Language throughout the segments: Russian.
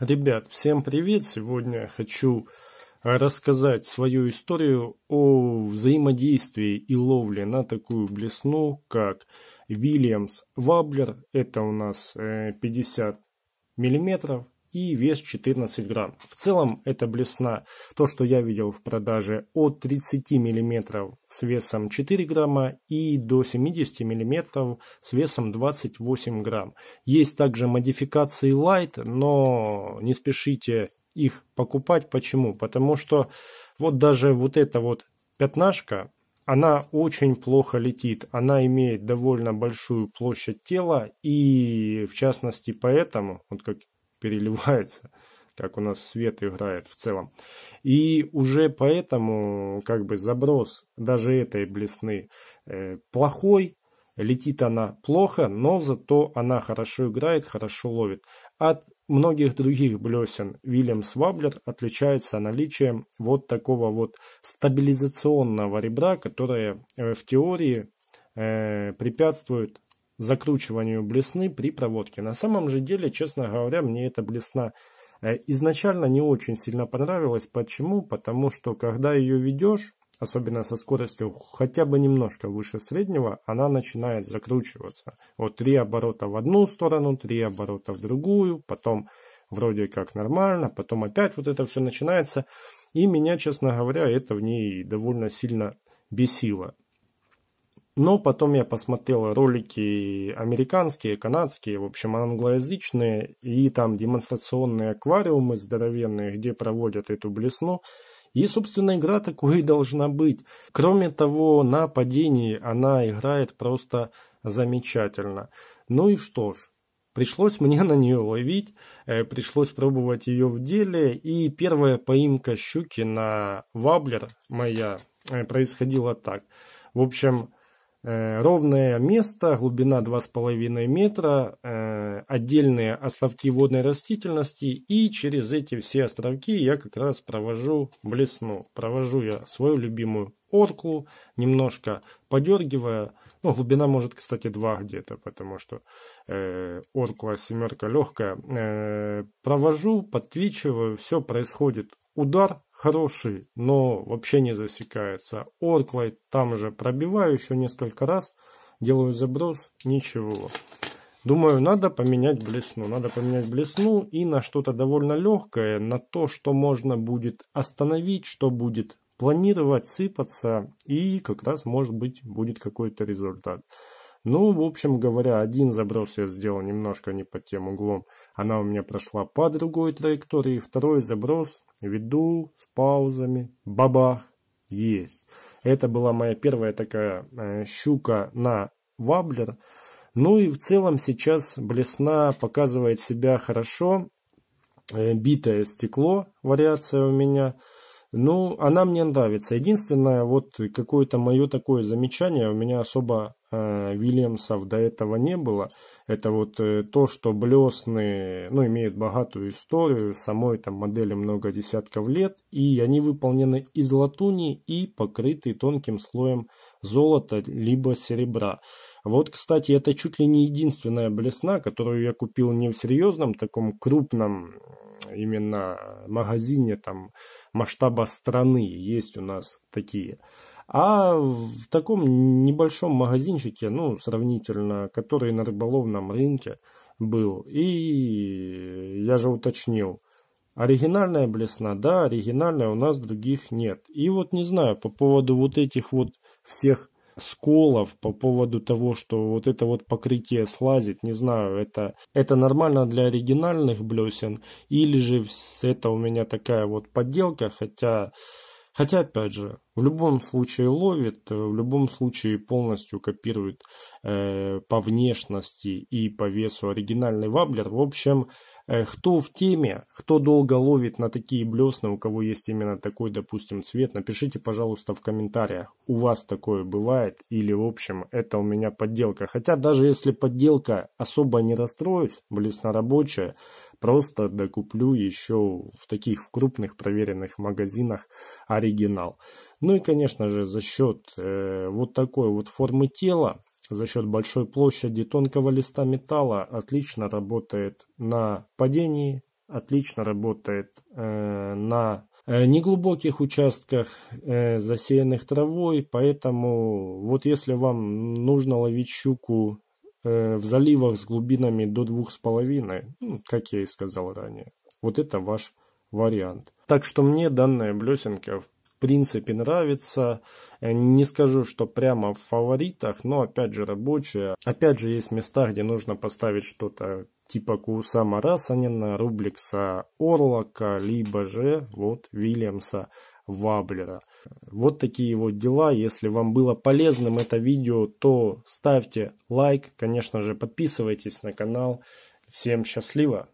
Ребят, всем привет! Сегодня я хочу рассказать свою историю о взаимодействии и ловле на такую блесну, как Williams Wobbler. Это у нас 50 миллиметров и вес 14 грамм. В целом эта блесна, то что я видел в продаже, от 30 миллиметров с весом 4 грамма и до 70 миллиметров с весом 28 грамм. Есть также модификации Light, но не спешите их покупать. Почему? Потому что вот даже вот эта вот пятнашка, она очень плохо летит, она имеет довольно большую площадь тела, и в частности поэтому, вот как переливается, как у нас свет играет в целом, и уже поэтому как бы заброс даже этой блесны плохой, летит она плохо, но зато она хорошо играет, хорошо ловит. От многих других блесен Williams Wobbler отличается наличием вот такого вот стабилизационного ребра, которое в теории препятствует закручиванию блесны при проводке. На самом же деле, честно говоря, мне эта блесна изначально не очень сильно понравилась. Почему? Потому что когда ее ведешь, особенно со скоростью хотя бы немножко выше среднего, она начинает закручиваться. Вот 3 оборота в одну сторону, 3 оборота в другую, потом вроде как нормально, потом опять вот это все начинается. И меня, честно говоря, это в ней довольно сильно бесило. Но потом я посмотрел ролики американские, канадские, в общем, англоязычные, и там демонстрационные аквариумы здоровенные, где проводят эту блесну. И, собственно, игра такой и должна быть. Кроме того, на падении она играет просто замечательно. Ну и что ж, пришлось мне на нее ловить, пришлось пробовать ее в деле. И первая поимка щуки на воблер моя происходила так. В общем, ровное место, глубина 2,5 метра, отдельные островки водной растительности, и через эти все островки я как раз провожу блесну. Провожу я свою любимую орклу, немножко подергивая. Ну, глубина может, кстати, 2 где-то, потому что оркла семерка легкая. Провожу, подтвичиваю, все происходит. Удар хороший, но вообще не засекается. Орклой там же пробиваю еще несколько раз, делаю заброс, ничего. Думаю, надо поменять блесну. Надо поменять блесну и на что-то довольно легкое, на то, что можно будет остановить, что будет планировать, сыпаться, и как раз, может быть, будет какой-то результат. Ну, в общем говоря, один заброс я сделал немножко не под тем углом. Она у меня прошла по другой траектории. Второй заброс веду с паузами. Бабах! Есть. Это была моя первая такая щука на воблер. Ну и в целом сейчас блесна показывает себя хорошо. Битое стекло, вариация у меня. Ну, она мне нравится. Единственное, вот какое-то мое такое замечание, у меня особо Вильямсов до этого не было. Это вот то, что блесны, ну, имеют богатую историю, самой там модели много десятков лет, и они выполнены из латуни и покрыты тонким слоем золота либо серебра. Вот, кстати, это чуть ли не единственная блесна, которую я купил не в серьезном таком крупном именно магазине там масштаба страны, есть у нас такие, а в таком небольшом магазинчике, ну, сравнительно, который на рыболовном рынке был. И я же уточнил, оригинальная блесна, да, оригинальная, у нас других нет. И вот не знаю, по поводу вот этих вот всех сколов, по поводу того, что вот это вот покрытие слазит, не знаю, это нормально для оригинальных блесен, или же это у меня такая вот подделка, хотя опять же, в любом случае ловит, в любом случае полностью копирует по внешности и по весу оригинальный воблер. В общем, кто в теме, кто долго ловит на такие блесны, у кого есть именно такой, допустим, цвет, напишите, пожалуйста, в комментариях, у вас такое бывает или, в общем, это у меня подделка. Хотя даже если подделка, особо не расстроюсь, блесна рабочая, просто докуплю еще в таких крупных проверенных магазинах оригинал. Ну и, конечно же, за счет вот такой вот формы тела, за счет большой площади тонкого листа металла отлично работает на падении, отлично работает на неглубоких участках, засеянных травой, поэтому вот если вам нужно ловить щуку в заливах с глубинами до 2,5, ну, как я и сказал ранее, вот это ваш вариант. Так что мне данная блесенка в принципе нравится. Не скажу, что прямо в фаворитах, но опять же рабочая. Опять же есть места, где нужно поставить что-то типа Куусама Расанина, Рубликса Орлока, либо же вот Вильямса Ваблера. Вот такие вот дела. Если вам было полезным это видео, то ставьте лайк, конечно же подписывайтесь на канал. Всем счастливо!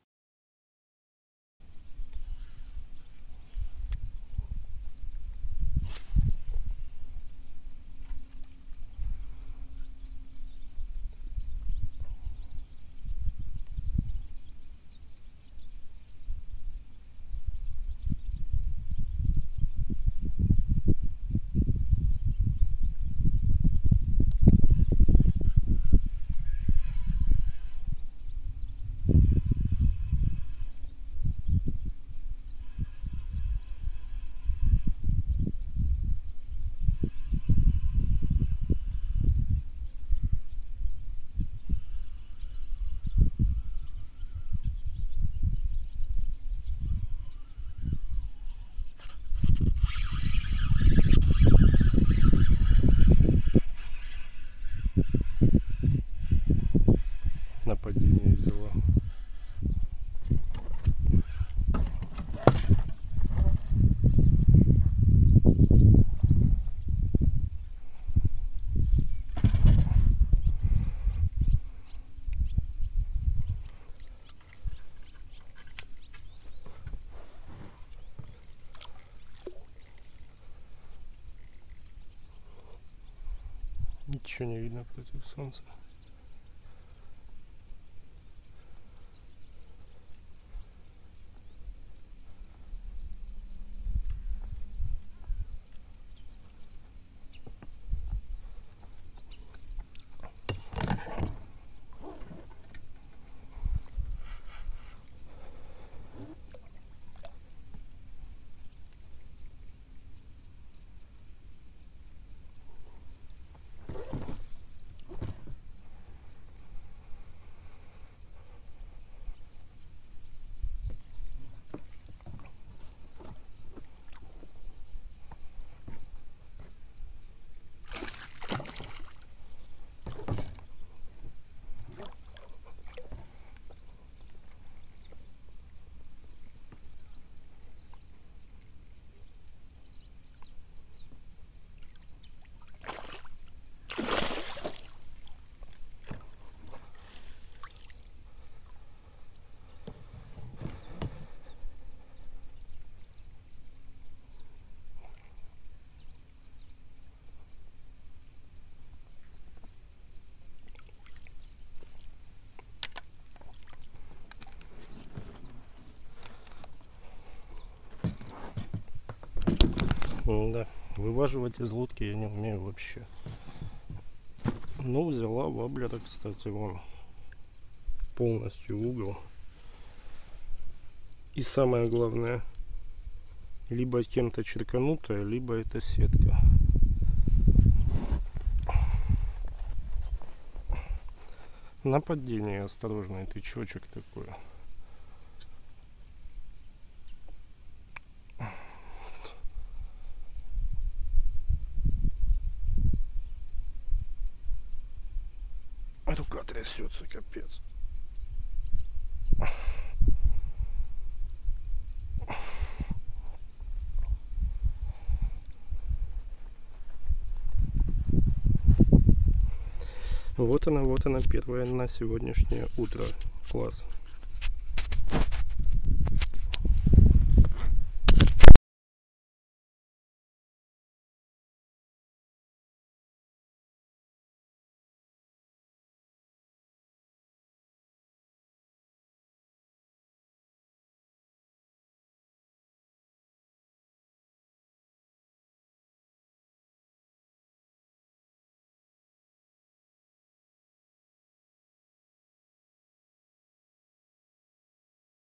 Нападение взяла. Ничего не видно против солнца. Да, вываживать из лодки я не умею вообще. Ну, взяла воблера, кстати, вон полностью угол. И самое главное, либо кем-то черканутая, либо это сетка. Нападение, осторожный тычочек такой. Рука трясется, капец. Вот она первая на сегодняшнее утро. Класс.